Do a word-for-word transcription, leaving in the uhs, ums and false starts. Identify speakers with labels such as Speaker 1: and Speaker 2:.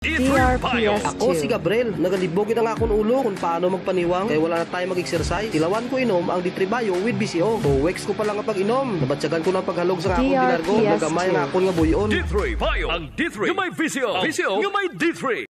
Speaker 1: D R P S
Speaker 2: Ako si Gabriel, nagalibog na nga akong ulo kung paano magpaniwang kaya wala na tayo mag-exercise. Tilawan ko inom ang D three Bio with B C O. So, weeks ko pa lang kapag inom. Nabatsagan ko ng paghalog sa akong ginargo. Nagamay nga akong nga buyon.
Speaker 3: D three Bio. Ang D three, yung may V C O. V C O, yung may D three.